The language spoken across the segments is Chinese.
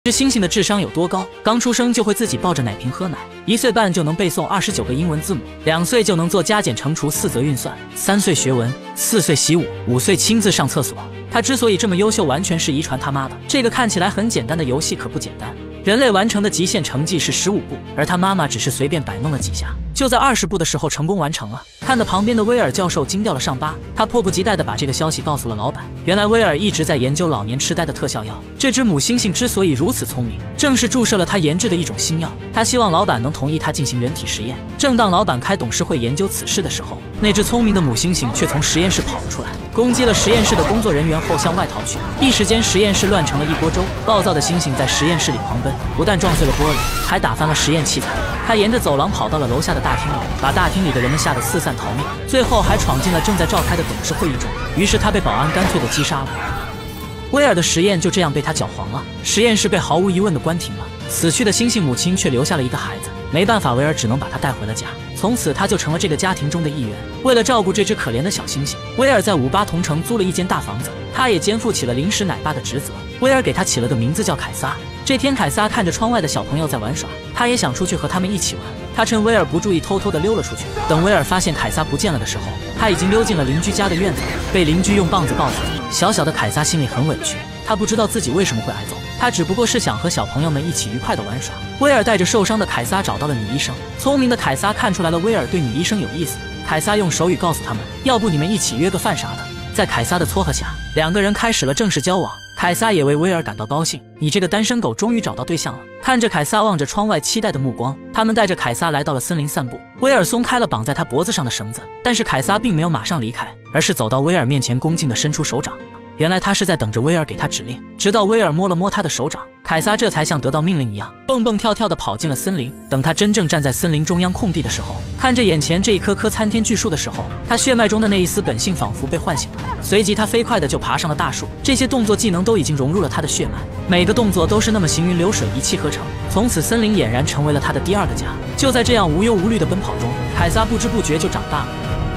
这猩猩的智商有多高？刚出生就会自己抱着奶瓶喝奶，1岁半就能背诵29个英文字母，2岁就能做加减乘除4则运算，3岁学文，4岁习武，5岁亲自上厕所。他之所以这么优秀，完全是遗传他妈的。这个看起来很简单的游戏可不简单。人类完成的极限成绩是15步，而他妈妈只是随便摆弄了几下，就在20步的时候成功完成了。看得旁边的威尔教授惊掉了上巴，他迫不及待地把这个消息告诉了老板。原来威尔一直在研究老年痴呆的特效药，这只母猩猩之所以如此聪明，正是注射了他研制的一种新药。他希望老板能同意他进行人体实验。正当老板开董事会研究此事的时候，那只聪明的母猩猩却从实验室跑了出来，攻击了实验室的工作人员后向外逃去。一时间实验室乱成了一锅粥，暴躁的猩猩在实验室里狂奔，不但撞碎了玻璃，还打翻了实验器材。他沿着走廊跑到了楼下的大厅里，把大厅里的人们吓得四散逃命，最后还闯进了正在召开的董事会议中。于是他被保安干脆地击杀了。威尔的实验就这样被他搅黄了，实验室被毫无疑问地关停了。死去的猩猩母亲却留下了一个孩子，没办法，威尔只能把他带回了家。从此他就成了这个家庭中的一员。为了照顾这只可怜的小猩猩，威尔在58同城租了一间大房子，他也肩负起了临时奶爸的职责。威尔给他起了个名字叫凯撒。这天凯撒看着窗外的小朋友在玩耍，他也想出去和他们一起玩。他趁威尔不注意偷偷地溜了出去。等威尔发现凯撒不见了的时候，他已经溜进了邻居家的院子里，被邻居用棒子暴打。小小的凯撒心里很委屈，他不知道自己为什么会挨揍，他只不过是想和小朋友们一起愉快地玩耍。威尔带着受伤的凯撒找到了女医生，聪明的凯撒看出来了威尔对女医生有意思，凯撒用手语告诉他们，要不你们一起约个饭啥的。在凯撒的撮合下，两个人开始了正式交往。凯撒也为威尔感到高兴，你这个单身狗终于找到对象了。看着凯撒望着窗外期待的目光，他们带着凯撒来到了森林散步。威尔松开了绑在他脖子上的绳子，但是凯撒并没有马上离开，而是走到威尔面前，恭敬地伸出手掌。原来他是在等着威尔给他指令，直到威尔摸了摸他的手掌，凯撒这才像得到命令一样，蹦蹦跳跳地跑进了森林。等他真正站在森林中央空地的时候，看着眼前这一棵棵参天巨树的时候，他血脉中的那一丝本性仿佛被唤醒了。随即他飞快地就爬上了大树，这些动作技能都已经融入了他的血脉，每个动作都是那么行云流水，一气呵成。从此森林俨然成为了他的第二个家。就在这样无忧无虑的奔跑中，凯撒不知不觉就长大了。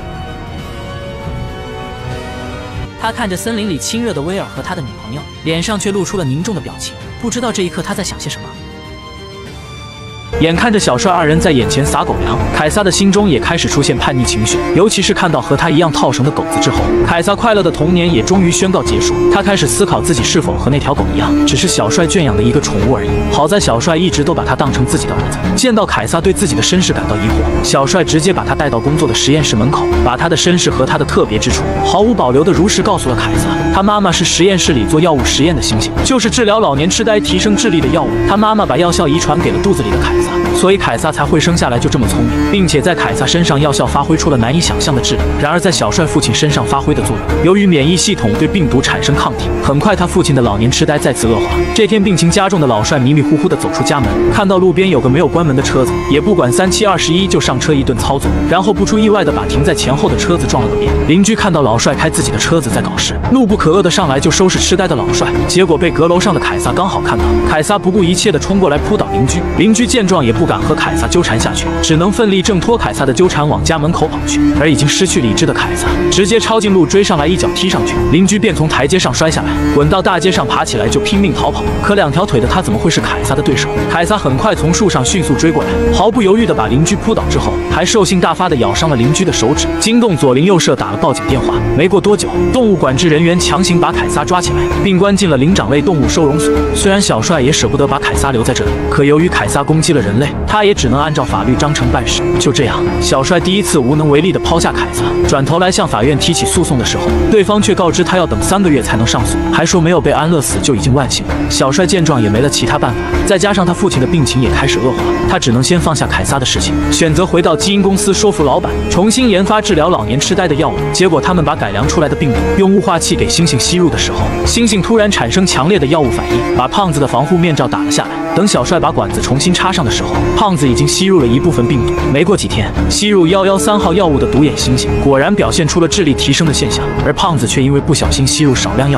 他看着森林里亲热的威尔和他的女朋友，脸上却露出了凝重的表情，不知道这一刻他在想些什么。眼看着小帅二人在眼前撒狗粮，凯撒的心中也开始出现叛逆情绪，尤其是看到和他一样套绳的狗子之后，凯撒快乐的童年也终于宣告结束。他开始思考自己是否和那条狗一样，只是小帅圈养的一个宠物而已。好在小帅一直都把他当成自己的儿子。见到凯撒对自己的身世感到疑惑，小帅直接把他带到工作的实验室门口，把他的身世和他的特别之处毫无保留的如实告诉了凯撒。他妈妈是实验室里做药物实验的猩猩，就是治疗老年痴呆、提升智力的药物。他妈妈把药效遗传给了肚子里的凯撒，所以凯撒才会生下来就这么聪明，并且在凯撒身上药效发挥出了难以想象的质量。然而在小帅父亲身上发挥的作用，由于免疫系统对病毒产生抗体，很快他父亲的老年痴呆再次恶化。这天病情加重的老帅迷迷糊糊地走出家门，看到路边有个没有关门的车子，也不管3七21就上车一顿操作，然后不出意外的把停在前后的车子撞了个遍。邻居看到老帅开自己的车子在搞事，怒不可遏的上来就收拾痴呆的老帅，结果被阁楼上的凯撒刚好看到，凯撒不顾一切的冲过来扑倒邻居，邻居见状也不敢和凯撒纠缠下去，只能奋力挣脱凯撒的纠缠往家门口跑去。而已经失去理智的凯撒直接抄近路追上来，一脚踢上去，邻居便从台阶上摔下来，滚到大街上爬起来就拼命逃跑。可2条腿的他怎么会是凯撒的对手？凯撒很快从树上迅速追过来，毫不犹豫地把邻居扑倒之后，还兽性大发地咬伤了邻居的手指，惊动左邻右舍打了报警电话。没过多久，动物管制人员强行把凯撒抓起来，并关进了灵长类动物收容所。虽然小帅也舍不得把凯撒留在这里，可由于凯撒攻击了人类，他也只能按照法律章程办事。就这样，小帅第一次无能为力地抛下凯撒，转头来向法院提起诉讼的时候，对方却告知他要等3个月才能上诉，还说没有被安乐死就已经万幸了。小帅见状也没了其他办法，再加上他父亲的病情也开始恶化，他只能先放下凯撒的事情，选择回到基因公司说服老板重新研发治疗老年痴呆的药物。结果他们把改良出来的病毒用雾化器给猩猩吸入的时候，猩猩突然产生强烈的药物反应，把胖子的防护面罩打了下来。等小帅把管子重新插上的时候，胖子已经吸入了一部分病毒。没过几天，吸入113号药物的独眼猩猩果然表现出了智力提升的现象，而胖子却因为不小心吸入少量药剂，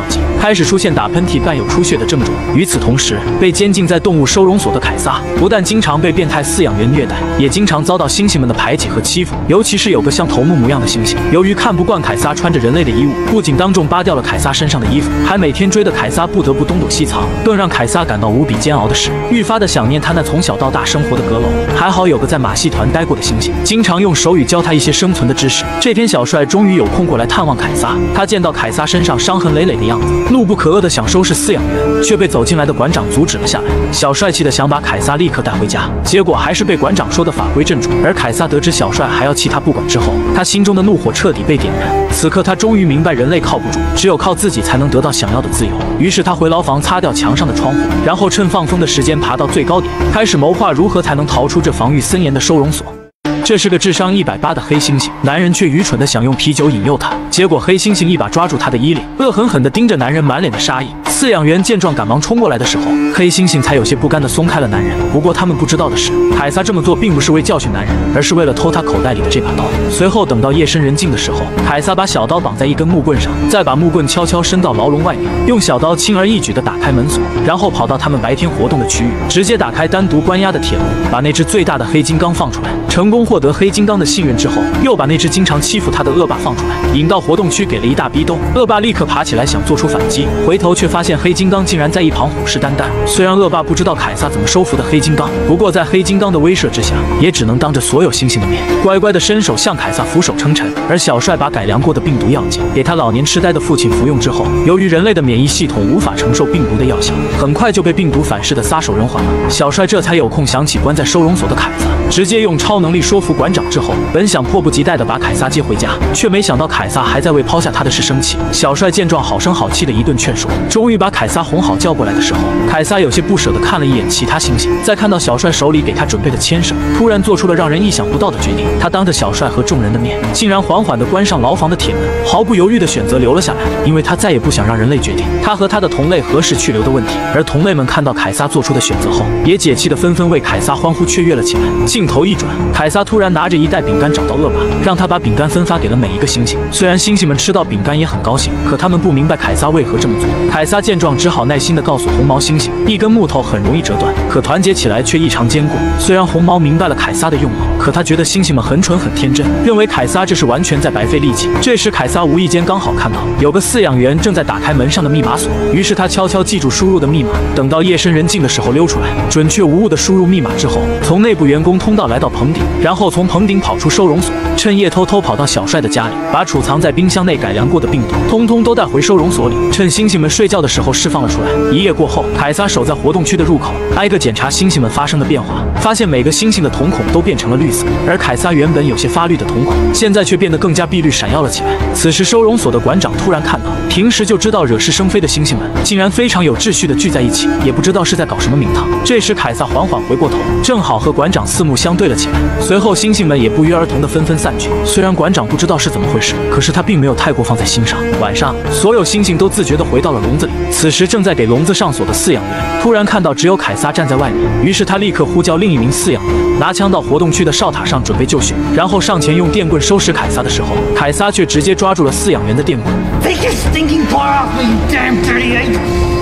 开始出现打喷嚏伴有出血的症状。与此同时，被监禁在动物收容所的凯撒，不但经常被变态饲养员虐待，也经常遭到猩猩们的排挤和欺负。尤其是有个像头目模样的猩猩，由于看不惯凯撒穿着人类的衣物，不仅当众扒掉了凯撒身上的衣服，还每天追得凯撒不得不东躲西藏。更让凯撒感到无比煎熬的是，愈发的想念他那从小到大生活的阁楼。还好有个在马戏团待过的猩猩，经常用手语教他一些生存的知识。这天，小帅终于有空过来探望凯撒。他见到凯撒身上伤痕累累的样子，怒不可遏的想收拾饲养员，却被走进来的馆长阻止了下来。小帅气的想把凯撒立刻带回家，结果还是被馆长说的法规正主。而凯撒得知小帅还要弃他不管之后，他心中的怒火彻底被点燃。此刻他终于明白人类靠不住，只有靠自己才能得到想要的自由。于是他回牢房擦掉墙上的窗户，然后趁放风的时间爬到最高点，开始谋划如何才能逃出这防御森严的收容所。这是个智商180的黑猩猩，男人却愚蠢的想用啤酒引诱他，结果黑猩猩一把抓住他的衣领，恶狠狠地盯着男人满脸的杀意。饲养员见状赶忙冲过来的时候，黑猩猩才有些不甘地松开了男人。不过他们不知道的是，凯撒这么做并不是为教训男人，而是为了偷他口袋里的这把刀。随后等到夜深人静的时候，凯撒把小刀绑在一根木棍上，再把木棍悄悄伸到牢笼外面，用小刀轻而易举地打开门锁，然后跑到他们白天活动的区域，直接打开单独关押的铁笼，把那只最大的黑金刚放出来。成功获得黑金刚的信任之后，又把那只经常欺负他的恶霸放出来，引到活动区给了一大逼兜。恶霸立刻爬起来想做出反击，回头却发现黑金刚竟然在一旁虎视眈眈。虽然恶霸不知道凯撒怎么收服的黑金刚，不过在黑金刚的威慑之下，也只能当着所有猩猩的面，乖乖的伸手向凯撒俯首称臣。而小帅把改良过的病毒药剂给他老年痴呆的父亲服用之后，由于人类的免疫系统无法承受病毒的药效，很快就被病毒反噬的撒手人寰了。小帅这才有空想起关在收容所的凯撒，直接用超能力说服馆长之后，本想迫不及待的把凯撒接回家，却没想到凯撒还在为抛下他的事生气。小帅见状好声好气的一顿劝说，终于把凯撒哄好叫过来的时候，凯撒有些不舍得看了一眼其他猩猩，再看到小帅手里给他准备的牵绳，突然做出了让人意想不到的决定。他当着小帅和众人的面，竟然缓缓地关上牢房的铁门，毫不犹豫地选择留了下来，因为他再也不想让人类决定他和他的同类何时去留的问题。而同类们看到凯撒做出的选择后，也解气的纷纷为凯撒欢呼雀跃了起来。镜头一转，凯撒突然拿着一袋饼干找到恶霸，让他把饼干分发给了每一个猩猩。虽然猩猩们吃到饼干也很高兴，可他们不明白凯撒为何这么做。凯撒见状，只好耐心地告诉红毛猩猩，一根木头很容易折断，可团结起来却异常坚固。虽然红毛明白了凯撒的用意，可他觉得猩猩们很蠢很天真，认为凯撒这是完全在白费力气。这时凯撒无意间刚好看到有个饲养员正在打开门上的密码锁，于是他悄悄记住输入的密码，等到夜深人静的时候溜出来，准确无误地输入密码之后，从内部员工通道来到棚顶，然后从棚顶跑出收容所，趁夜偷偷跑到小帅的家里，把储藏在冰箱内改良过的病毒通通都带回收容所里，趁猩猩们睡觉的时候释放了出来。一夜过后，凯撒守在活动区的入口，挨个检查猩猩们发生的变化，发现每个猩猩的瞳孔都变成了绿色，而凯撒原本有些发绿的瞳孔，现在却变得更加碧绿闪耀了起来。此时收容所的馆长突然看到，平时就知道惹是生非的猩猩们，竟然非常有秩序地聚在一起，也不知道是在搞什么名堂。这时凯撒缓缓回过头，正好和馆长四目相对了起来。随后猩猩们也不约而同地纷纷散去。虽然馆长不知道是怎么回事，可是他并没有太过放在心上。晚上，所有猩猩都自觉地回到了笼子里。此时正在给笼子上锁的饲养员突然看到只有凯撒站在外面，于是他立刻呼叫另一名饲养员，拿枪到活动区的哨塔上准备就绪，然后上前用电棍收拾凯撒的时候，凯撒却直接抓住了饲养员的电棍。 Take your stinking paw off me, you damn dirty ape!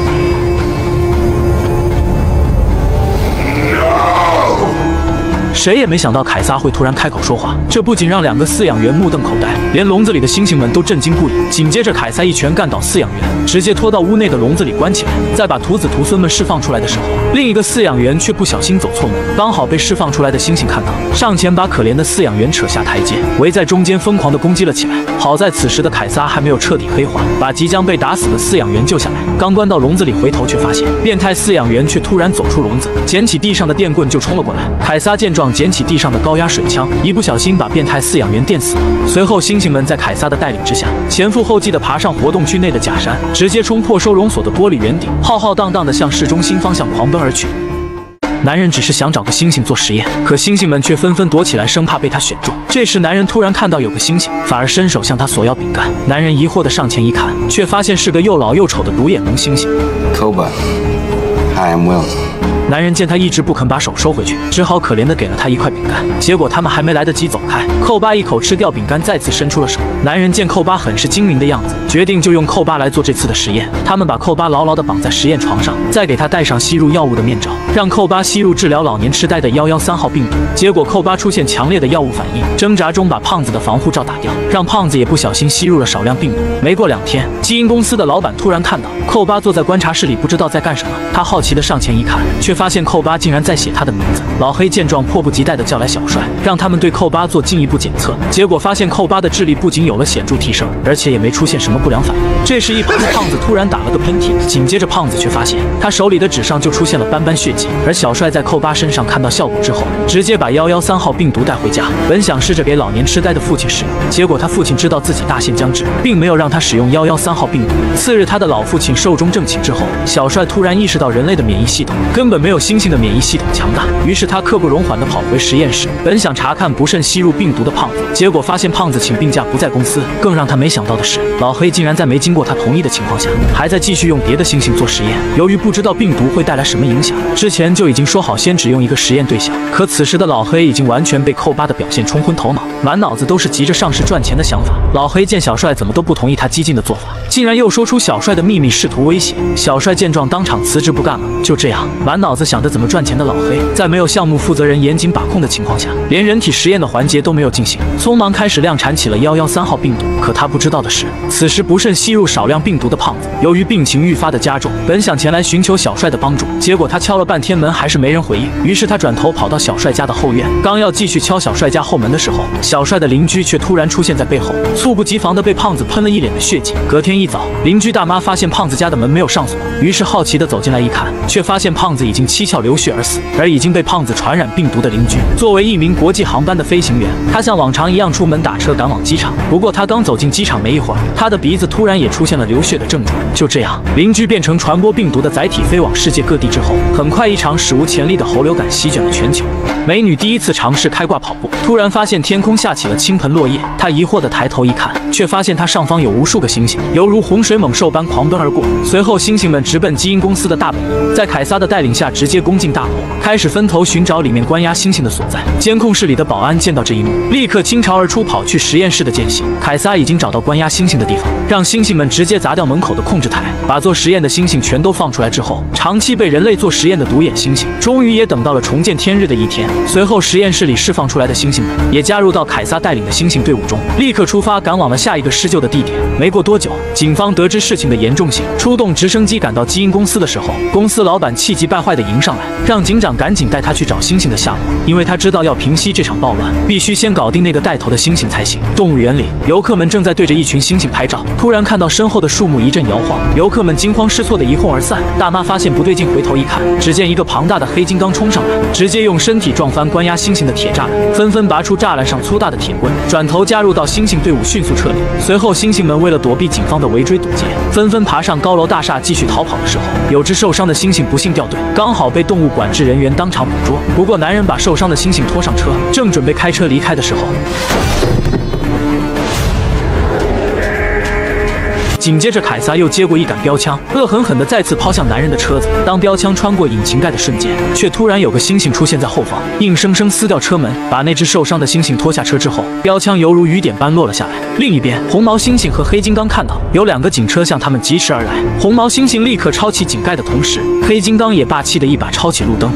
谁也没想到凯撒会突然开口说话，这不仅让两个饲养员目瞪口呆，连笼子里的猩猩们都震惊不已。紧接着凯撒一拳干倒饲养员，直接拖到屋内的笼子里关起来。在把徒子徒孙们释放出来的时候，另一个饲养员却不小心走错门，刚好被释放出来的猩猩看到，上前把可怜的饲养员扯下台阶，围在中间疯狂地攻击了起来。好在此时的凯撒还没有彻底黑化，把即将被打死的饲养员救下来。刚关到笼子里，回头却发现变态饲养员却突然走出笼子，捡起地上的电棍就冲了过来。凯撒见状，捡起地上的高压水枪，一不小心把变态饲养员电死了。随后猩猩们在凯撒的带领之下，前赴后继地爬上活动区内的假山，直接冲破收容所的玻璃圆顶，浩浩荡荡地向市中心方向狂奔而去。男人只是想找个猩猩做实验，可猩猩们却纷纷躲起来，生怕被他选中。这时男人突然看到有个猩猩，反而伸手向他索要饼干。男人疑惑地上前一看，却发现是个又老又丑的独眼龙猩猩。 Koba, hi, I'm Will. 男人见他一直不肯把手收回去，只好可怜的给了他一块饼干。结果他们还没来得及走开，寇巴一口吃掉饼干，再次伸出了手。男人见寇巴很是精明的样子，决定就用寇巴来做这次的实验。他们把寇巴牢牢地绑在实验床上，再给他戴上吸入药物的面罩，让寇巴吸入治疗老年痴呆的113号病毒。结果寇巴出现强烈的药物反应，挣扎中把胖子的防护罩打掉，让胖子也不小心吸入了少量病毒。没过2天，基因公司的老板突然看到寇巴坐在观察室里，不知道在干什么。他好奇地上前一看，却发现寇巴竟然在写他的名字。老黑见状，迫不及待地叫来小帅，让他们对寇巴做进一步检测。结果发现寇巴的智力不仅有了显著提升，而且也没出现什么不良反应。这时，一旁的胖子突然打了个喷嚏，紧接着胖子却发现他手里的纸上就出现了斑斑血迹。而小帅在寇巴身上看到效果之后，直接把113号病毒带回家，本想试着给老年痴呆的父亲使用，结果他父亲知道自己大限将至，并没有让他使用113号病毒。次日，他的老父亲寿终正寝之后，小帅突然意识到人类的免疫系统根本没有猩猩的免疫系统强大，于是他刻不容缓地跑回实验室，本想查看不慎吸入病毒的胖子，结果发现胖子请病假不在公司。更让他没想到的是，老黑竟然在没经过他同意的情况下，还在继续用别的猩猩做实验。由于不知道病毒会带来什么影响，之前就已经说好先只用一个实验对象。可此时的老黑已经完全被寇巴的表现冲昏头脑，满脑子都是急着上市赚钱的想法。老黑见小帅怎么都不同意他激进的做法，竟然又说出小帅的秘密，试图威胁。小帅见状，当场辞职不干了。就这样，满脑子想着怎么赚钱的老黑，在没有项目负责人严谨把控的情况下，连人体实验的环节都没有进行，匆忙开始量产起了113号病毒。可他不知道的是，此时不慎吸入少量病毒的胖子，由于病情愈发的加重，本想前来寻求小帅的帮助，结果他敲了半天门还是没人回应。于是他转头跑到小帅家的后院，刚要继续敲小帅家后门的时候，小帅的邻居却突然出现在背后，猝不及防的被胖子喷了一脸的血迹。隔天一早，邻居大妈发现胖子家的门没有上锁，于是好奇的走进来一看，却发现胖子已经七窍流血而死。而已经被胖子传染病毒的邻居，作为一名国际航班的飞行员，他像往常一样出门打车赶往机场。不过他刚走进机场没一会儿，他的鼻子突然也出现了流血的症状。就这样，邻居变成传播病毒的载体，飞往世界各地之后，很快一场史无前例的猴流感席卷了全球。美女第一次尝试开挂跑步，突然发现天空下起了倾盆落叶，她疑惑地抬头一看，却发现她上方有无数个星星，犹如洪水猛兽般狂奔而过。随后，星星们直奔基因公司的大本营，在凯撒的带领下直接攻进大楼，开始分头寻找里面关押星星的所在。监控室里的保安见到这一幕，立刻倾巢而出，跑去实验室的间隙。凯撒已经找到关押星星的地方，让星星们直接砸掉门口的控制台，把做实验的星星全都放出来之后，长期被人类做实验的独眼猩猩，终于也等到了重见天日的一天。随后，实验室里释放出来的猩猩们也加入到凯撒带领的猩猩队伍中，立刻出发赶往了下一个施救的地点。没过多久，警方得知事情的严重性，出动直升机赶到基因公司的时候，公司老板气急败坏地迎上来，让警长赶紧带他去找猩猩的下落，因为他知道要平息这场暴乱，必须先搞定那个带头的猩猩才行。动物园里，游客们正在对着一群猩猩拍照，突然看到身后的树木一阵摇晃，游客们惊慌失措地一哄而散。大妈发现不对劲，回头一看，只见一个庞大的黑金刚冲上来，直接用身体撞翻关押猩猩的铁栅栏，纷纷拔出栅栏上粗大的铁棍，转头加入到猩猩队伍，迅速撤离。随后，猩猩们为了躲避警方的围追堵截，纷纷爬上高楼大厦继续逃跑的时候，有只受伤的猩猩不幸掉队，刚好被动物管制人员当场捕捉。不过，男人把受伤的猩猩拖上车，正准备开车离开的时候，紧接着，凯撒又接过一杆标枪，恶狠狠地再次抛向男人的车子。当标枪穿过引擎盖的瞬间，却突然有个猩猩出现在后方，硬生生撕掉车门，把那只受伤的猩猩拖下车之后，标枪犹如雨点般落了下来。另一边，红毛猩猩和黑金刚看到有2个警车向他们疾驰而来，红毛猩猩立刻抄起井盖的同时，黑金刚也霸气的一把抄起路灯。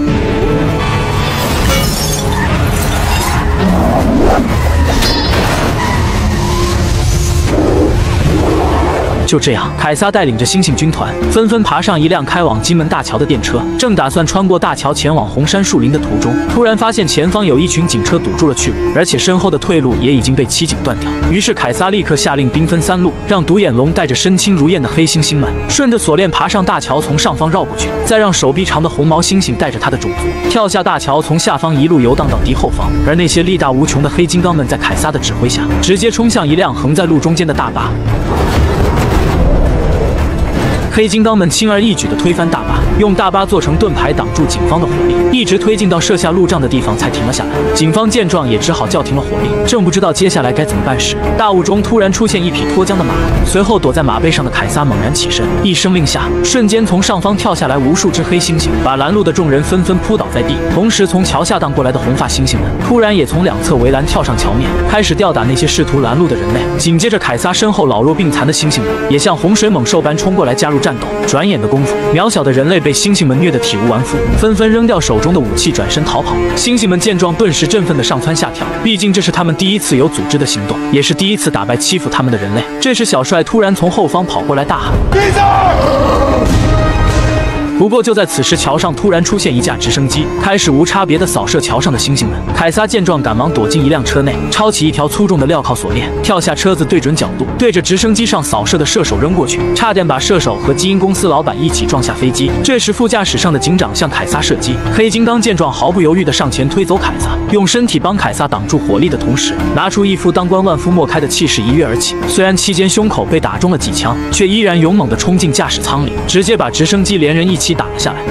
就这样，凯撒带领着猩猩军团纷纷爬上一辆开往金门大桥的电车，正打算穿过大桥前往红杉树林的途中，突然发现前方有一群警车堵住了去路，而且身后的退路也已经被骑警断掉。于是凯撒立刻下令兵分3路，让独眼龙带着身轻如燕的黑猩猩们顺着锁链爬上大桥，从上方绕过去，再让手臂长的红毛猩猩带着他的种族跳下大桥，从下方一路游荡到敌后方。而那些力大无穷的黑金刚们在凯撒的指挥下，直接冲向一辆横在路中间的大巴。黑金刚们轻而易举地推翻大巴， 用大巴做成盾牌挡住警方的火力，一直推进到设下路障的地方才停了下来。警方见状也只好叫停了火力，正不知道接下来该怎么办时，大雾中突然出现一匹脱缰的马，随后躲在马背上的凯撒猛然起身，一声令下，瞬间从上方跳下来无数只黑猩猩，把拦路的众人纷纷扑倒在地。同时，从桥下荡过来的红发猩猩们突然也从两侧围栏跳上桥面，开始吊打那些试图拦路的人类。紧接着，凯撒身后老弱病残的猩猩们也像洪水猛兽般冲过来加入战斗。转眼的功夫，渺小的人类被猩猩们虐得体无完肤，纷纷扔掉手中的武器，转身逃跑。猩猩们见状，顿时振奋地上蹿下跳，毕竟这是他们第一次有组织的行动，也是第一次打败欺负他们的人类。这时，小帅突然从后方跑过来，大喊：不过就在此时，桥上突然出现一架直升机，开始无差别地扫射桥上的猩猩们。凯撒见状，赶忙躲进一辆车内，抄起一条粗重的镣铐锁链，跳下车子，对准角度，对着直升机上扫射的射手扔过去，差点把射手和基因公司老板一起撞下飞机。这时，副驾驶上的警长向凯撒射击，黑金刚见状，毫不犹豫地上前推走凯撒，用身体帮凯撒挡住火力的同时，拿出一副当官万夫莫开的气势，一跃而起。虽然期间胸口被打中了几枪，却依然勇猛地冲进驾驶舱里，直接把直升机连人一起打了下来。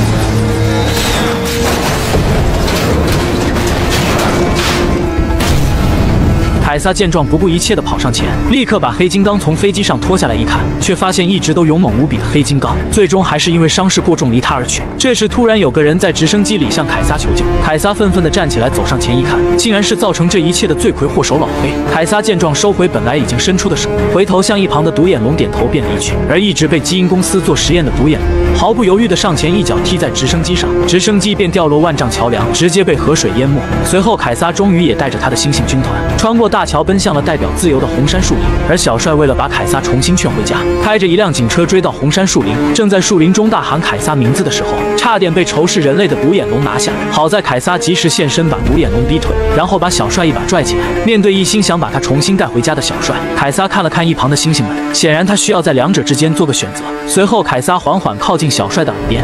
凯撒见状，不顾一切地跑上前，立刻把黑金刚从飞机上拖下来。一看，却发现一直都勇猛无比的黑金刚，最终还是因为伤势过重离他而去。这时，突然有个人在直升机里向凯撒求救。凯撒愤愤地站起来，走上前一看，竟然是造成这一切的罪魁祸首老黑。凯撒见状，收回本来已经伸出的手，回头向一旁的独眼龙点头便离去。而一直被基因公司做实验的独眼龙，毫不犹豫地上前一脚踢在直升机上，直升机便掉落万丈桥梁，直接被河水淹没。随后，凯撒终于也带着他的猩猩军团穿过大桥，奔向了代表自由的红杉树林。而小帅为了把凯撒重新劝回家，开着一辆警车追到红杉树林，正在树林中大喊凯撒名字的时候，差点被仇视人类的独眼龙拿下。好在凯撒及时现身，把独眼龙逼退，然后把小帅一把拽起来。面对一心想把他重新带回家的小帅，凯撒看了看一旁的猩猩们，显然他需要在两者之间做个选择。随后，凯撒缓缓靠近小帅的耳边。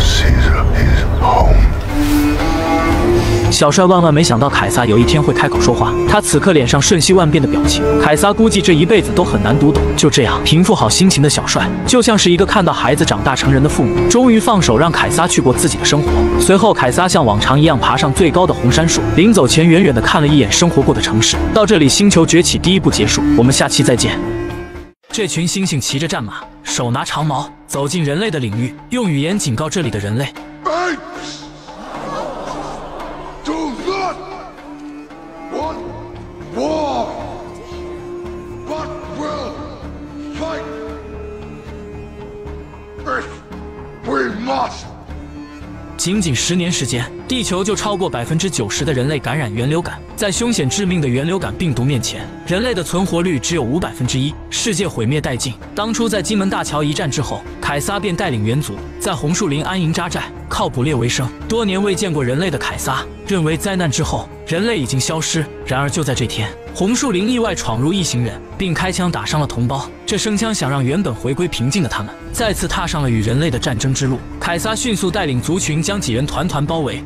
小帅万万没想到凯撒有一天会开口说话，他此刻脸上瞬息万变的表情，凯撒估计这一辈子都很难读懂。就这样平复好心情的小帅，就像是一个看到孩子长大成人的父母，终于放手让凯撒去过自己的生活。随后，凯撒像往常一样爬上最高的红杉树，临走前远远地看了一眼生活过的城市。到这里，星球崛起第一部结束，我们下期再见。这群猩猩骑着战马，手拿长矛，走进人类的领域，用语言警告这里的人类。仅仅10年时间，地球就超过90%的人类感染原流感。在凶险致命的原流感病毒面前，人类的存活率只有1/5，世界毁灭殆尽。当初在金门大桥一战之后，凯撒便带领猿族在红树林安营扎寨，靠捕猎为生。多年未见过人类的凯撒认为灾难之后人类已经消失。然而就在这天，红树林意外闯入一行人，并开枪打伤了同胞。这声枪想让原本回归平静的他们再次踏上了与人类的战争之路。凯撒迅速带领族群将几人团团包围。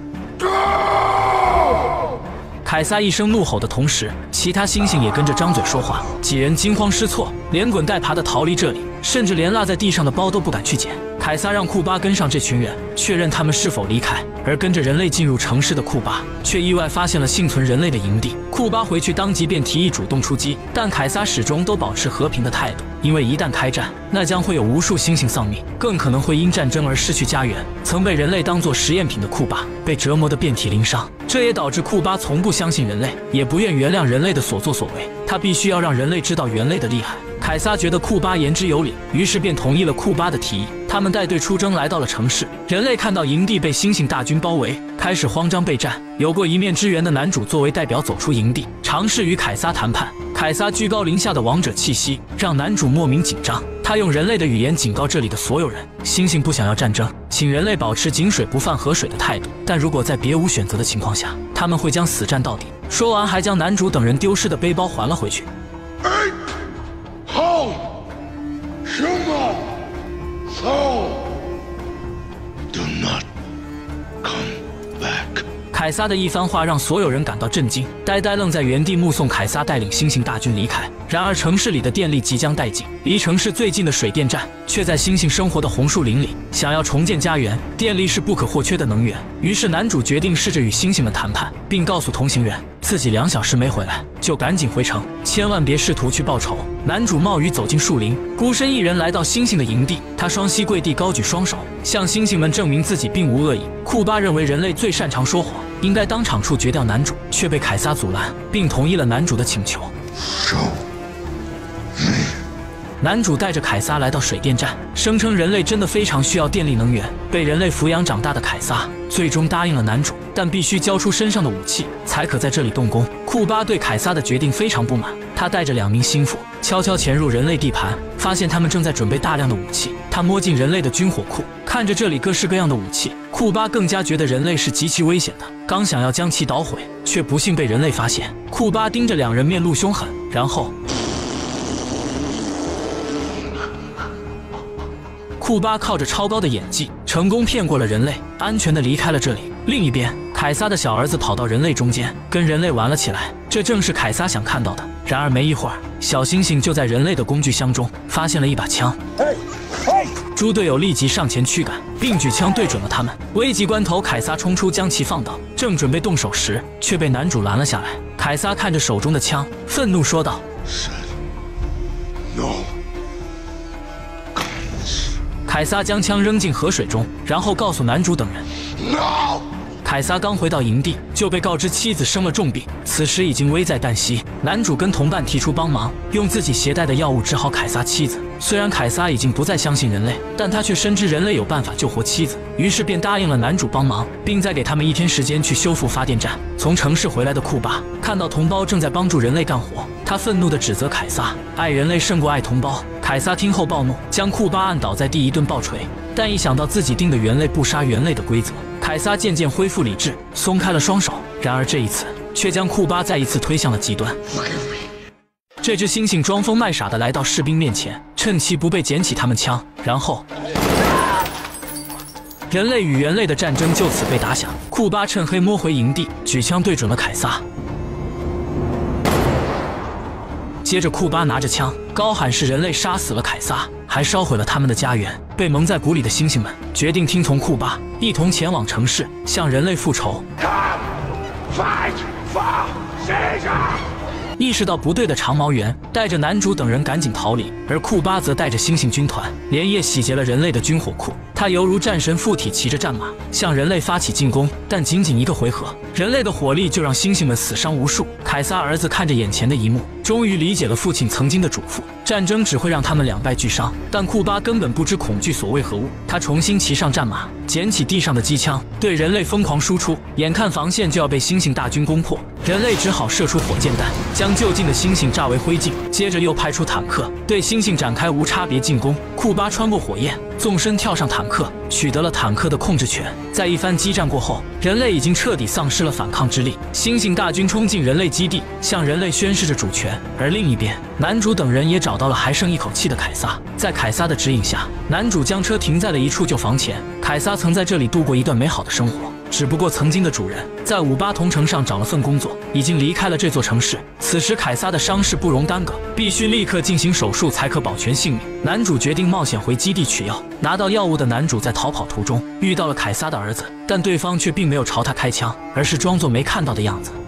凯撒一声怒吼的同时，其他猩猩也跟着张嘴说话。几人惊慌失措，连滚带爬的逃离这里，甚至连落在地上的包都不敢去捡。凯撒让库巴跟上这群人，确认他们是否离开。而跟着人类进入城市的库巴，却意外发现了幸存人类的营地。库巴回去当即便提议主动出击，但凯撒始终都保持和平的态度，因为一旦开战，那将会有无数猩猩丧命，更可能会因战争而失去家园。曾被人类当作实验品的库巴，被折磨得遍体鳞伤，这也导致库巴从不相信人类，也不愿原谅人类的所作所为。他必须要让人类知道人类的厉害。凯撒觉得库巴言之有理，于是便同意了库巴的提议。他们带队出征，来到了城市。人类看到营地被猩猩大军包围，开始慌张备战。有过一面之缘的男主作为代表走出营地，尝试与凯撒谈判。凯撒居高临下的王者气息让男主莫名紧张。他用人类的语言警告这里的所有人：猩猩不想要战争，请人类保持井水不犯河水的态度。但如果在别无选择的情况下，他们会将死战到底。说完，还将男主等人丢失的背包还了回去。 凯撒的一番话让所有人感到震惊，呆呆愣在原地目送凯撒带领猩猩大军离开。然而城市里的电力即将殆尽，离城市最近的水电站却在猩猩生活的红树林里。想要重建家园，电力是不可或缺的能源。于是男主决定试着与猩猩们谈判，并告诉同行人自己2小时没回来就赶紧回城，千万别试图去报仇。男主冒雨走进树林，孤身一人来到猩猩的营地，他双膝跪地，高举双手，向猩猩们证明自己并无恶意。库巴认为人类最擅长说谎，应该当场处决掉男主，却被凯撒阻拦，并同意了男主的请求。男主带着凯撒来到水电站，声称人类真的非常需要电力能源。被人类抚养长大的凯撒最终答应了男主，但必须交出身上的武器才可在这里动工。库巴对凯撒的决定非常不满，他带着2名心腹悄悄潜入人类地盘，发现他们正在准备大量的武器。他摸进人类的军火库，看着这里各式各样的武器，库巴更加觉得人类是极其危险的，刚想要将其捣毁，却不幸被人类发现。库巴盯着2人，面露凶狠，然后库巴靠着超高的演技，成功骗过了人类，安全地离开了这里。另一边，凯撒的小儿子跑到人类中间，跟人类玩了起来，这正是凯撒想看到的。然而没一会儿，小猩猩就在人类的工具箱中发现了一把枪。猪队友立即上前驱赶，并举枪对准了他们。危急关头，凯撒冲出将其放倒，正准备动手时，却被男主拦了下来。凯撒看着手中的枪，愤怒说道：凯撒将枪扔进河水中，然后告诉男主等人。凯撒刚回到营地，就被告知妻子生了重病，此时已经危在旦夕。男主跟同伴提出帮忙，用自己携带的药物治好凯撒妻子。虽然凯撒已经不再相信人类，但他却深知人类有办法救活妻子，于是便答应了男主帮忙，并再给他们1天时间去修复发电站。从城市回来的库巴看到同胞正在帮助人类干活，他愤怒地指责凯撒爱人类胜过爱同胞。凯撒听后暴怒，将库巴按倒在地一顿暴锤。但一想到自己定的猿类不杀猿类的规则，凯撒渐渐恢复理智，松开了双手。然而这一次却将库巴再一次推向了极端。这只猩猩装疯卖傻地来到士兵面前，趁其不备捡起他们枪，然后人类与猿类的战争就此被打响。库巴趁黑摸回营地，举枪对准了凯撒。接着库巴拿着枪高喊是人类杀死了凯撒，还烧毁了他们的家园。被蒙在鼓里的猩猩们决定听从库巴，一同前往城市向人类复仇。意识到不对的长毛猿带着男主等人赶紧逃离，而库巴则带着猩猩军团连夜洗劫了人类的军火库。他犹如战神附体，骑着战马向人类发起进攻，但仅仅1个回合，人类的火力就让猩猩们死伤无数。凯撒儿子看着眼前的一幕，终于理解了父亲曾经的嘱咐，战争只会让他们两败俱伤。但库巴根本不知恐惧所为何物，他重新骑上战马，捡起地上的机枪，对人类疯狂输出。眼看防线就要被猩猩大军攻破，人类只好射出火箭弹，将就近的猩猩炸为灰烬。接着又派出坦克对猩猩展开无差别进攻。库巴穿过火焰，纵身跳上坦克，取得了坦克的控制权。在一番激战过后，人类已经彻底丧失了反抗之力。猩猩大军冲进人类基地，向人类宣示着主权。而另一边，男主等人也找到了还剩一口气的凯撒。在凯撒的指引下，男主将车停在了一处旧房前。凯撒曾在这里度过一段美好的生活，只不过曾经的主人在五巴同城上找了份工作，已经离开了这座城市。此时凯撒的伤势不容耽搁，必须立刻进行手术才可保全性命。男主决定冒险回基地取药。拿到药物的男主在逃跑途中遇到了凯撒的儿子，但对方却并没有朝他开枪，而是装作没看到的样子。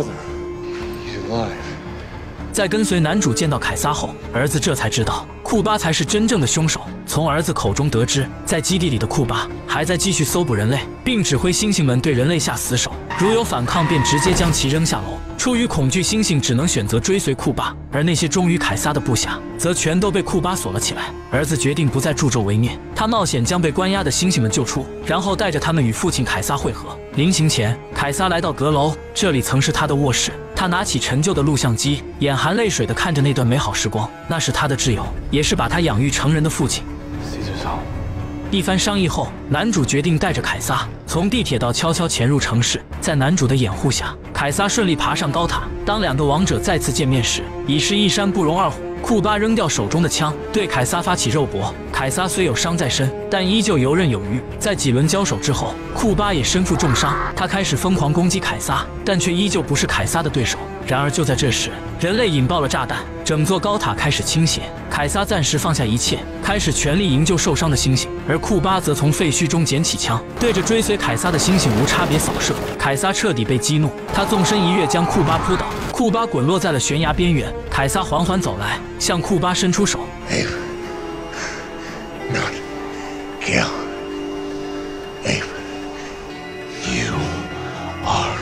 在跟随男主见到凯撒后，儿子这才知道库巴才是真正的凶手。从儿子口中得知，在基地里的库巴还在继续搜捕人类，并指挥猩猩们对人类下死手，如有反抗便直接将其扔下楼。出于恐惧，猩猩只能选择追随库巴，而那些忠于凯撒的部下则全都被库巴锁了起来。儿子决定不再助纣为虐，他冒险将被关押的猩猩们救出，然后带着他们与父亲凯撒会合。临行前，凯撒来到阁楼，这里曾是他的卧室。他拿起陈旧的录像机，眼含泪水地看着那段美好时光，那是他的挚友，也是把他养育成人的父亲。一番商议后，男主决定带着凯撒从地铁道悄悄潜入城市。在男主的掩护下，凯撒顺利爬上高塔。当两个王者再次见面时，已是一山不容二虎。 库巴扔掉手中的枪，对凯撒发起肉搏。凯撒虽有伤在身，但依旧游刃有余。在几轮交手之后，库巴也身负重伤，他开始疯狂攻击凯撒，但却依旧不是凯撒的对手。然而就在这时，人类引爆了炸弹，整座高塔开始倾斜。凯撒暂时放下一切，开始全力营救受伤的猩猩，而库巴则从废墟中捡起枪，对着追随凯撒的猩猩无差别扫射。凯撒彻底被激怒，他纵身一跃将库巴扑倒，库巴滚落在了悬崖边缘。凯撒缓缓走来，向库巴伸出手。 Ava, not kill. Ava, you are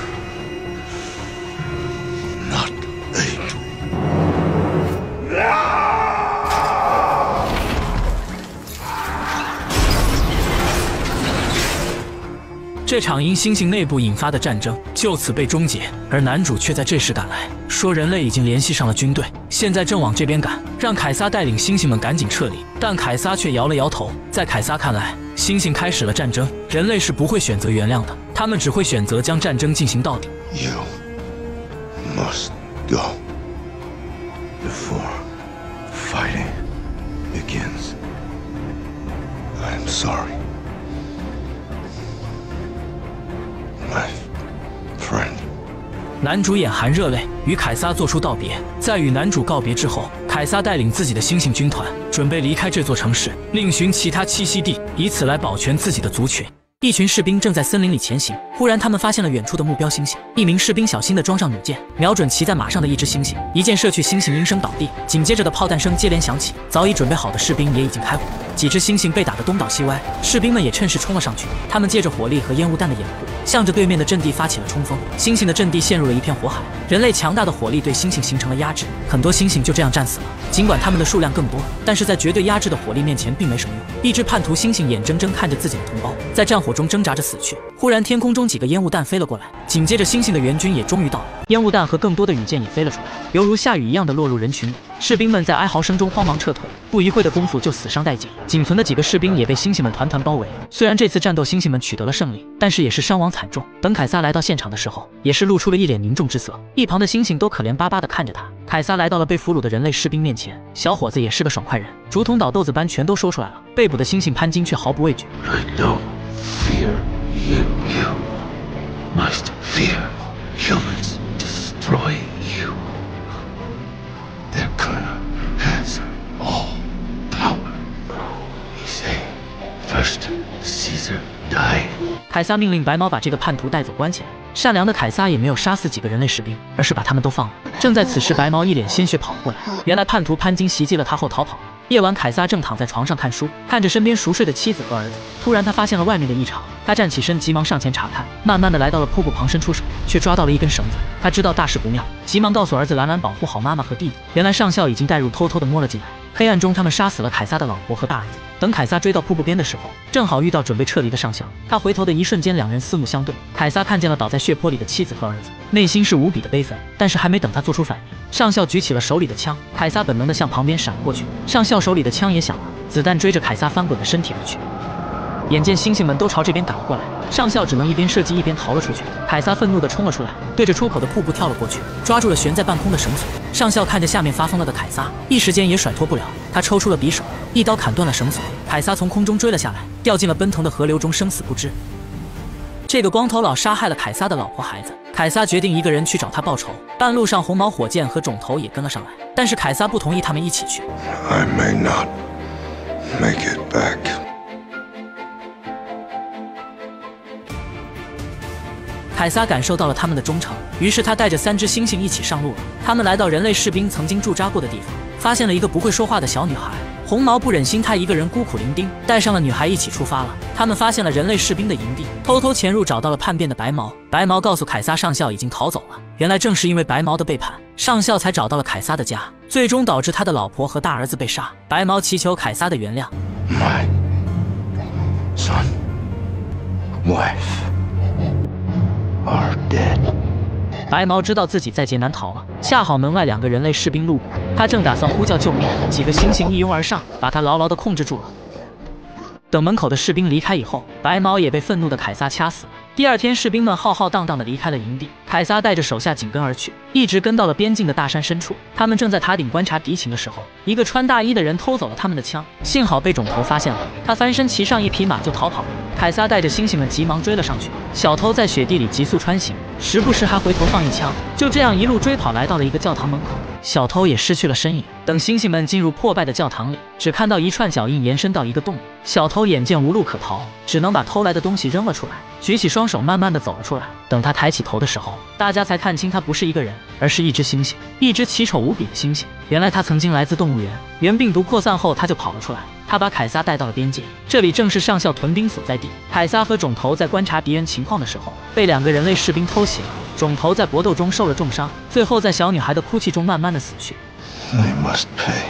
not Ava. 这场因猩猩内部引发的战争就此被终结，而男主却在这时赶来，说人类已经联系上了军队，现在正往这边赶，让凯撒带领猩猩们赶紧撤离。但凯撒却摇了摇头，在凯撒看来，猩猩开始了战争，人类是不会选择原谅的，他们只会选择将战争进行到底。 You must go before fighting begins. I'm sorry, my friend. 男主眼含热泪，与凯撒做出道别。在与男主告别之后，凯撒带领自己的猩猩军团准备离开这座城市，另寻其他栖息地，以此来保全自己的族群。一群士兵正在森林里前行，忽然他们发现了远处的目标猩猩。一名士兵小心地装上弩箭，瞄准骑在马上的一只猩猩，一箭射去，猩猩应声倒地。紧接着的炮弹声接连响起，早已准备好的士兵也已经开火，几只猩猩被打得东倒西歪，士兵们也趁势冲了上去。他们借着火力和烟雾弹的掩护，向着对面的阵地发起了冲锋。猩猩的阵地陷入了一片火海，人类强大的火力对猩猩形成了压制，很多猩猩就这样战死了。尽管他们的数量更多，但是在绝对压制的火力面前并没什么用。一只叛徒猩猩眼睁睁看着自己的同胞在战火中挣扎着死去。忽然天空中几个烟雾弹飞了过来，紧接着猩猩的援军也终于到了，烟雾弹和更多的羽箭也飞了出来，犹如下雨一样的落入人群里。士兵们在哀嚎声中慌忙撤退，不一会的功夫就死伤殆尽，仅存的几个士兵也被猩猩们团团包围。虽然这次战斗猩猩们取得了胜利，但是也是伤亡惨重。等凯撒来到现场的时候，也是露出了一脸凝重之色，一旁的猩猩都可怜巴巴地看着他。凯撒来到了被俘虏的人类士兵面前，小伙子也是个爽快人，竹筒倒豆子般全都说出来了。被捕的猩猩潘金却毫不畏惧。 I don't fear you. You must fear humans destroying you. Their clan has all power. We say first Caesar died. 凯撒命令白毛把这个叛徒带走关起来。善良的凯撒也没有杀死几个人类士兵，而是把他们都放了。正在此时，白毛一脸鲜血跑过来，原来叛徒潘金袭击了他后逃跑了。夜晚，凯撒正躺在床上看书，看着身边熟睡的妻子和儿子，突然他发现了外面的异常，他站起身，急忙上前查看，慢慢的来到了瀑布旁，伸出手，却抓到了一根绳子。他知道大事不妙，急忙告诉儿子兰兰保护好妈妈和弟弟。原来上校已经带入，偷偷的摸了进来。黑暗中，他们杀死了凯撒的老婆和大儿子。等凯撒追到瀑布边的时候，正好遇到准备撤离的上校。他回头的一瞬间，两人四目相对。凯撒看见了倒在血泊里的妻子和儿子，内心是无比的悲愤。但是还没等他做出反应，上校举起了手里的枪，凯撒本能的向旁边闪了过去。上校手里的枪也响了，子弹追着凯撒翻滚的身体而去。眼见猩猩们都朝这边赶了过来，上校只能一边射击一边逃了出去。凯撒愤怒地冲了出来，对着出口的瀑布跳了过去，抓住了悬在半空的绳索。上校看着下面发疯了的凯撒，一时间也甩脱不了，他抽出了匕首，一刀砍断了绳索。凯撒从空中追了下来，掉进了奔腾的河流中，生死不知。这个光头佬杀害了凯撒的老婆孩子，凯撒决定一个人去找他报仇。半路上，红毛火箭和肿头也跟了上来，但是凯撒不同意他们一起去。 I may not make it back. 凯撒感受到了他们的忠诚，于是他带着3只猩猩一起上路了。他们来到人类士兵曾经驻扎过的地方，发现了一个不会说话的小女孩。红毛不忍心她一个人孤苦伶仃，带上了女孩一起出发了。他们发现了人类士兵的营地，偷偷潜入，找到了叛变的白毛。白毛告诉凯撒，上校已经逃走了。原来正是因为白毛的背叛，上校才找到了凯撒的家，最终导致他的老婆和大儿子被杀。白毛祈求凯撒的原谅。 My son, wife are dead. 白毛知道自己在劫难逃了，恰好门外2个人类士兵路过，他正打算呼叫救命，几个猩猩一拥而上，把他牢牢地控制住了。等门口的士兵离开以后，白毛也被愤怒的凯撒掐死了。 第二天，士兵们浩浩荡荡地离开了营地，凯撒带着手下紧跟而去，一直跟到了边境的大山深处。他们正在塔顶观察敌情的时候，一个穿大衣的人偷走了他们的枪，幸好被种头发现了，他翻身骑上一匹马就逃跑了。凯撒带着猩猩们急忙追了上去，小偷在雪地里急速穿行，时不时还回头放一枪，就这样一路追跑来到了一个教堂门口。小偷也失去了身影。等猩猩们进入破败的教堂里，只看到一串脚印延伸到一个洞里。小偷眼见无路可逃，只能把偷来的东西扔了出来，举起双手慢慢地走了出来。等他抬起头的时候，大家才看清他不是一个人，而是一只猩猩，一只奇丑无比的猩猩。原来他曾经来自动物园，原病毒扩散后他就跑了出来。他把凯撒带到了边界，这里正是上校屯兵所在地。凯撒和种头在观察敌人情况的时候，被2个人类士兵偷袭了。种头在搏斗中受了重伤，最后在小女孩的哭泣中慢慢的死去。 They must pay.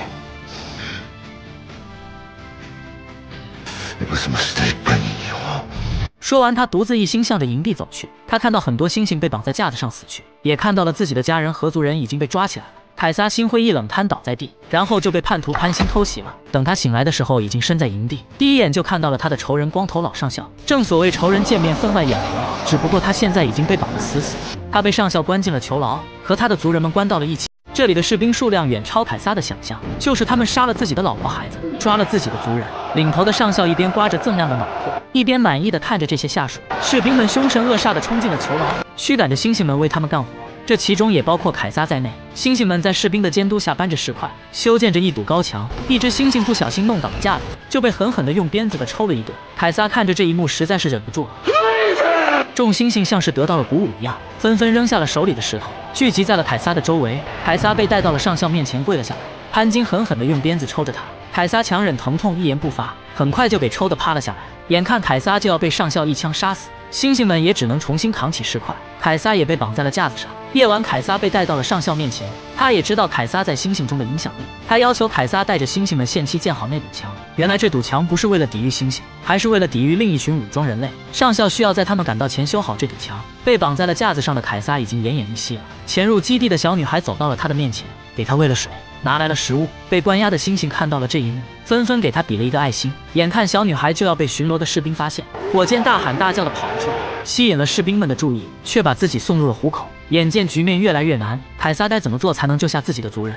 It was a mistake bringing you home. 说完，他独自一心向着营地走去。他看到很多猩猩被绑在架子上死去，也看到了自己的家人和族人已经被抓起来了。凯撒心灰意冷，瘫倒在地，然后就被叛徒潘辛偷袭了。等他醒来的时候，已经身在营地，第一眼就看到了他的仇人光头老上校。正所谓仇人见面分外眼红，只不过他现在已经被绑得死死的。他被上校关进了囚牢，和他的族人们关到了一起。这里的士兵数量远超凯撒的想象，就是他们杀了自己的老婆孩子，抓了自己的族人。领头的上校一边刮着锃亮的脑壳，一边满意的看着这些下属。士兵们凶神恶煞的冲进了囚牢，驱赶着猩猩们为他们干活。这其中也包括凯撒在内。猩猩们在士兵的监督下搬着石块，修建着一堵高墙。一只猩猩不小心弄倒了架子，就被狠狠地用鞭子的抽了一顿。凯撒看着这一幕，实在是忍不住了。众猩猩像是得到了鼓舞一样，纷纷扔下了手里的石头，聚集在了凯撒的周围。凯撒被带到了上校面前，跪了下来。潘金狠狠地用鞭子抽着他，凯撒强忍疼痛，一言不发，很快就被抽得趴了下来。眼看凯撒就要被上校一枪杀死，猩猩们也只能重新扛起石块，凯撒也被绑在了架子上。夜晚，凯撒被带到了上校面前，他也知道凯撒在猩猩中的影响力，他要求凯撒带着猩猩们限期建好那堵墙。原来这堵墙不是为了抵御猩猩，还是为了抵御另一群武装人类。上校需要在他们赶到前修好这堵墙。被绑在了架子上的凯撒已经奄奄一息了。潜入基地的小女孩走到了他的面前，给他喂了水，拿来了食物。被关押的猩猩看到了这一幕，纷纷给他比了一个爱心。眼看小女孩就要被巡逻的士兵发现，火箭大喊大叫的跑了出来，吸引了士兵们的注意，却把自己送入了虎口。眼见局面越来越难，凯撒该怎么做才能救下自己的族人？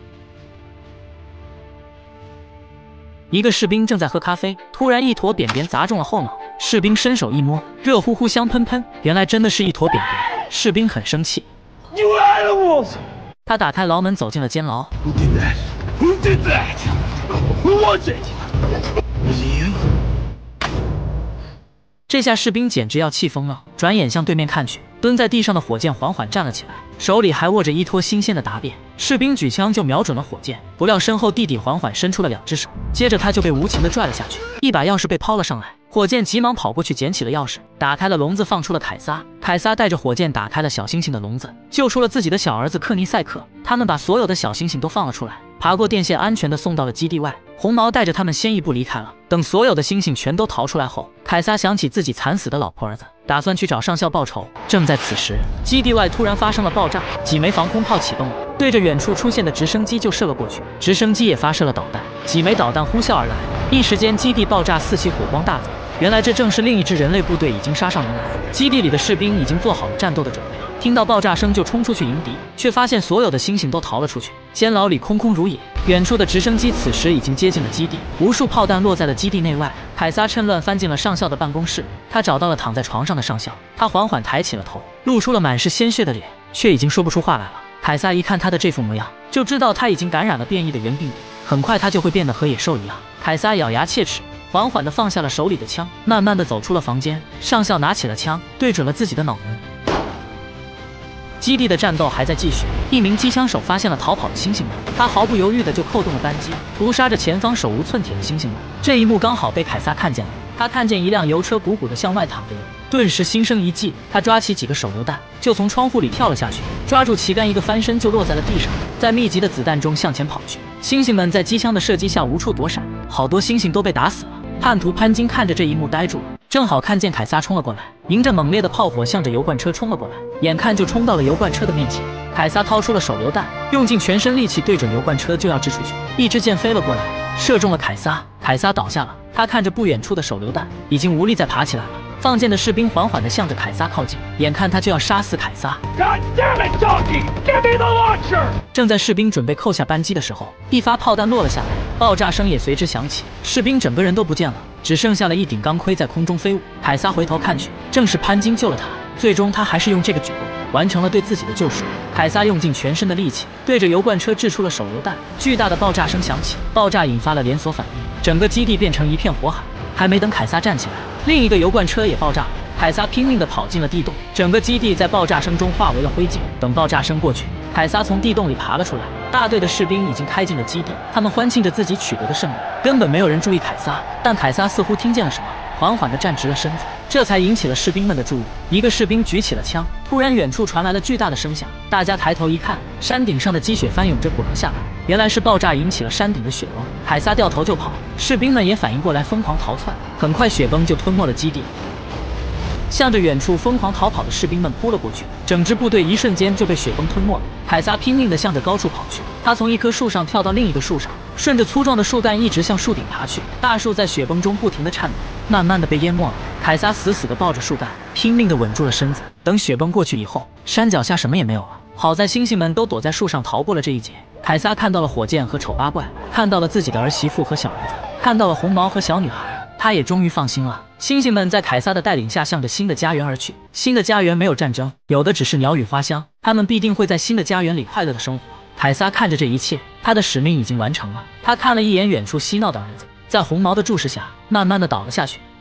一个士兵正在喝咖啡，突然一坨扁扁砸中了后脑。士兵伸手一摸，热乎乎香喷喷，原来真的是一坨扁扁。士兵很生气， You animals! 他打开牢门走进了监牢。 Who did that? Who did that? Who was it? Was it you? 这下士兵简直要气疯了，转眼向对面看去，蹲在地上的火箭缓缓站了起来，手里还握着一坨新鲜的答辩。士兵举枪就瞄准了火箭，不料身后弟弟缓缓伸出了2只手，接着他就被无情地拽了下去，一把钥匙被抛了上来。火箭急忙跑过去捡起了钥匙，打开了笼子，放出了凯撒。凯撒带着火箭打开了小猩猩的笼子，救出了自己的小儿子克尼塞克。他们把所有的小猩猩都放了出来，爬过电线，安全地送到了基地外。红毛带着他们先一步离开了。等所有的猩猩全都逃出来后，凯撒想起自己惨死的老婆儿子，打算去找上校报仇。正在此时，基地外突然发生了爆炸，几枚防空炮启动了，对着远处出现的直升机就射了过去。直升机也发射了导弹，几枚导弹呼啸而来，一时间基地爆炸，四起火光大作。原来这正是另一支人类部队已经杀上人来，基地里的士兵已经做好了战斗的准备，听到爆炸声就冲出去迎敌，却发现所有的猩猩都逃了出去，监牢里空空如也。远处的直升机此时已经接近了基地，无数炮弹落在了基地内外。凯撒趁乱翻进了上校的办公室，他找到了躺在床上的上校，他缓缓抬起了头，露出了满是鲜血的脸，却已经说不出话来了。凯撒一看他的这副模样，就知道他已经感染了变异的原病毒，很快他就会变得和野兽一样。凯撒咬牙切齿，缓缓地放下了手里的枪，慢慢地走出了房间。上校拿起了枪，对准了自己的脑门。基地的战斗还在继续，一名机枪手发现了逃跑的猩猩们，他毫不犹豫地就扣动了扳机，屠杀着前方手无寸铁的猩猩们。这一幕刚好被凯撒看见了，他看见一辆油车鼓鼓地向外淌着油，顿时心生一计，他抓起几个手榴弹，就从窗户里跳了下去，抓住旗杆一个翻身就落在了地上，在密集的子弹中向前跑去。猩猩们在机枪的射击下无处躲闪，好多猩猩都被打死了。叛徒潘金看着这一幕呆住了，正好看见凯撒冲了过来，迎着猛烈的炮火向着油罐车冲了过来，眼看就冲到了油罐车的面前。凯撒掏出了手榴弹，用尽全身力气对准油罐车就要掷出去，一支箭飞了过来，射中了凯撒。凯撒倒下了，他看着不远处的手榴弹，已经无力再爬起来了。 放箭的士兵缓缓地向着凯撒靠近，眼看他就要杀死凯撒。 God damn it, Donkey! Give me the launcher! 正在士兵准备扣下扳机的时候，一发炮弹落了下来，爆炸声也随之响起，士兵整个人都不见了，只剩下了一顶钢盔在空中飞舞。凯撒回头看去，正是潘金救了他。最终，他还是用这个举动完成了对自己的救赎。凯撒用尽全身的力气，对着油罐车掷出了手榴弹。巨大的爆炸声响起，爆炸引发了连锁反应，整个基地变成一片火海。还没等凯撒站起来，另一个油罐车也爆炸了。凯撒拼命地跑进了地洞，整个基地在爆炸声中化为了灰烬。等爆炸声过去，凯撒从地洞里爬了出来。大队的士兵已经开进了基地，他们欢庆着自己取得的胜利。根本没有人注意凯撒，但凯撒似乎听见了什么，缓缓地站直了身子，这才引起了士兵们的注意。一个士兵举起了枪，突然远处传来了巨大的声响，大家抬头一看，山顶上的积雪翻涌着滚了下来，原来是爆炸引起了山顶的雪崩。凯撒掉头就跑，士兵们也反应过来，疯狂逃窜。很快雪崩就吞没了基地，向着远处疯狂逃跑的士兵们扑了过去，整支部队一瞬间就被雪崩吞没了。凯撒拼命地向着高处跑去，他从一棵树上跳到另一个树上，顺着粗壮的树干一直向树顶爬去。大树在雪崩中不停地颤抖，慢慢地被淹没了。凯撒死死地抱着树干，拼命地稳住了身子。等雪崩过去以后，山脚下什么也没有了。好在猩猩们都躲在树上逃过了这一劫。凯撒看到了火箭和丑八怪，看到了自己的儿媳妇和小儿子，看到了红毛和小女孩，他也终于放心了。猩猩们在凯撒的带领下向着新的家园而去。新的家园没有战争，有的只是鸟语花香，他们必定会在新的家园里快乐的生活。凯撒看着这一切，他的使命已经完成了。他看了一眼远处嬉闹的儿子，在红毛的注视下，慢慢的倒了下去。